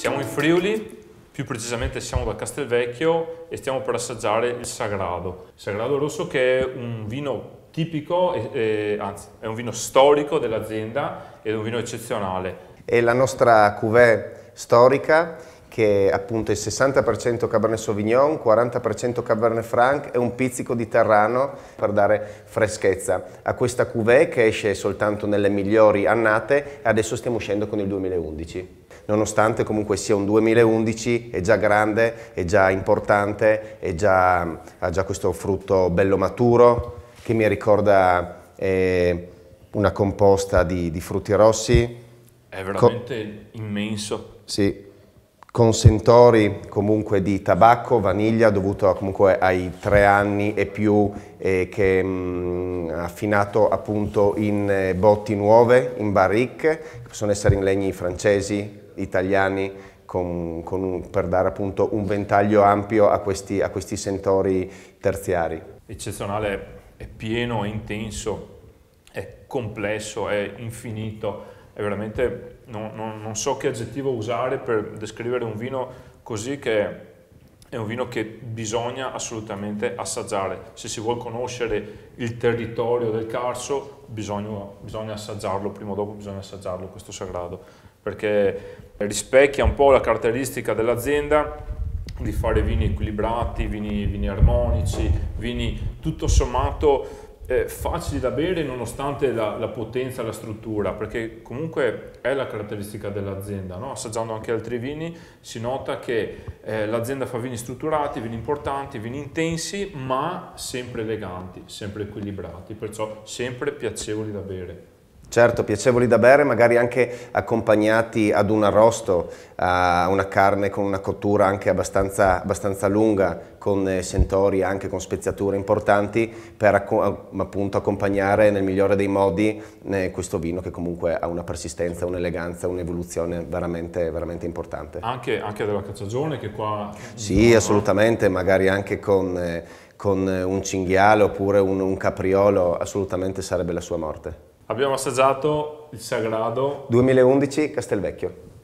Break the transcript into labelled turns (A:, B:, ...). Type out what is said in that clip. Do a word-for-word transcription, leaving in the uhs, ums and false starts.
A: Siamo in Friuli, più precisamente siamo da Castelvecchio e stiamo per assaggiare il Sagrado. Il Sagrado Rosso, che è un vino tipico, e, e, anzi è un vino storico dell'azienda ed è un vino eccezionale.
B: È la nostra cuvée storica, che è appunto il sessanta per cento Cabernet Sauvignon, quaranta per cento Cabernet Franc e un pizzico di Terrano per dare freschezza a questa cuvée, che esce soltanto nelle migliori annate, e adesso stiamo uscendo con il duemilaundici. Nonostante comunque sia un duemilaundici, è già grande, è già importante, è già, ha già questo frutto bello maturo che mi ricorda eh, una composta di, di frutti rossi.
A: È veramente Co immenso.
B: Sì. Con sentori comunque di tabacco, vaniglia, dovuto comunque ai tre anni e più eh, che mh, affinato appunto in eh, botti nuove, in barrique, che possono essere in legni francesi, italiani, con, con un, per dare appunto un ventaglio ampio a questi, a questi sentori terziari.
A: Eccezionale, è pieno, è intenso, è complesso, è infinito. È veramente, non, non, non so che aggettivo usare per descrivere un vino così, che è un vino che bisogna assolutamente assaggiare. Se si vuole conoscere il territorio del Carso, bisogna, bisogna assaggiarlo, prima o dopo bisogna assaggiarlo questo Sagrado, perché rispecchia un po' la caratteristica dell'azienda di fare vini equilibrati, vini, vini armonici, vini tutto sommato Eh, facili da bere nonostante la, la potenza e la struttura, perché comunque è la caratteristica dell'azienda, no? Assaggiando anche altri vini si nota che eh, l'azienda fa vini strutturati, vini importanti, vini intensi, ma sempre eleganti, sempre equilibrati, perciò sempre piacevoli da bere.
B: Certo, piacevoli da bere, magari anche accompagnati ad un arrosto, a una carne con una cottura anche abbastanza, abbastanza lunga, con sentori, anche con speziature importanti, per appunto accompagnare nel migliore dei modi questo vino, che comunque ha una persistenza, un'eleganza, un'evoluzione veramente, veramente importante.
A: Anche, anche della cacciagione, che qua...
B: Sì,
A: no,
B: assolutamente, magari anche con, con un cinghiale oppure un, un capriolo, assolutamente sarebbe la sua morte.
A: Abbiamo assaggiato il Sagrado
B: duemilaundici Castelvecchio.